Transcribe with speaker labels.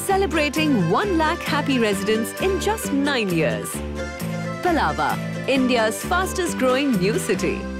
Speaker 1: celebrating 1 lakh happy residents in just 9 years. Palava, India's fastest growing new city.